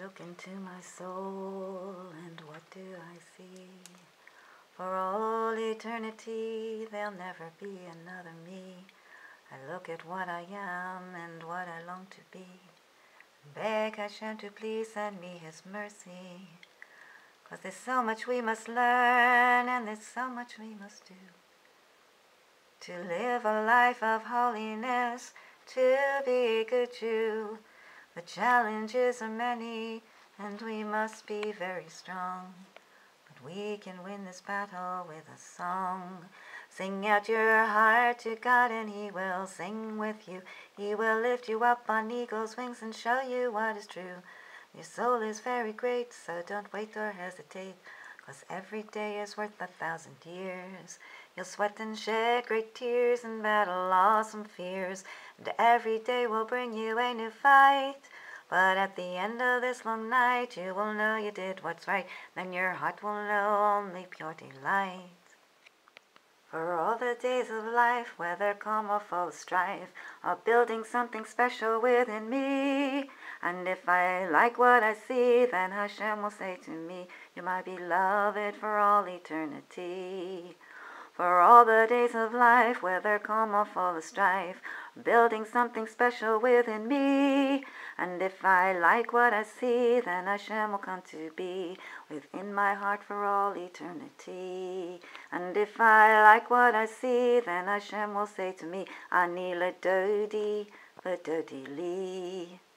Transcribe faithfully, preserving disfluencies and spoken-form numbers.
look into my soul, and what do I see? For all eternity, there'll never be another me. I look at what I am and what I long to be. Beg Hashem to please send me His mercy. 'Cause there's so much we must learn, and there's so much we must do. To live a life of holiness, to be a good Jew. The challenges are many, and we must be very strong. But we can win this battle with a song. Sing out your heart to God, and He will sing with you. He will lift you up on eagle's wings and show you what is true. Your soul is very great, so don't wait or hesitate. 'Cause every day is worth a thousand years. You'll sweat and shed great tears and battle awesome fears. And every day will bring you a new fight. But at the end of this long night, you will know you did what's right. Then your heart will know only pure delight. For all the days of life, whether calm or full of strife, are building something special within me. And if I like what I see, then Hashem will say to me, you're my beloved for all eternity. For all the days of life, whether calm or full of strife, building something special within me. And if I like what I see, then Hashem will come to be within my heart for all eternity. And if I like what I see, then Hashem will say to me, Ani ladodi, ladodi li.